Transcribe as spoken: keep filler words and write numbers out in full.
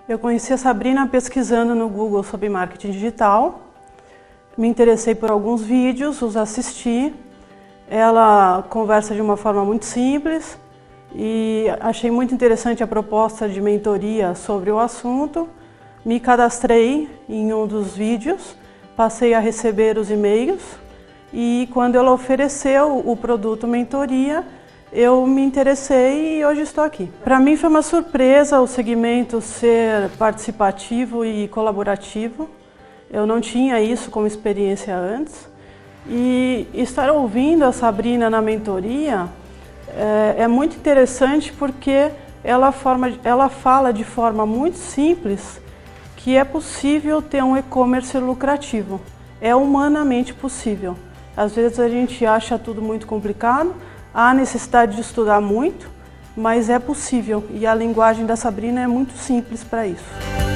Eu conheci a Sabrina pesquisando no Google sobre marketing digital. Me interessei por alguns vídeos, os assisti. Ela conversa de uma forma muito simples e achei muito interessante a proposta de mentoria sobre o assunto. Me cadastrei em um dos vídeos, passei a receber os e-mails e quando ela ofereceu o produto mentoria, eu me interessei e hoje estou aqui. Para mim foi uma surpresa o segmento ser participativo e colaborativo. Eu não tinha isso como experiência antes. E estar ouvindo a Sabrina na mentoria é, é muito interessante porque ela, forma, ela fala de forma muito simples que é possível ter um e-commerce lucrativo. É humanamente possível. Às vezes a gente acha tudo muito complicado, há necessidade de estudar muito, mas é possível e a linguagem da Sabrina é muito simples para isso.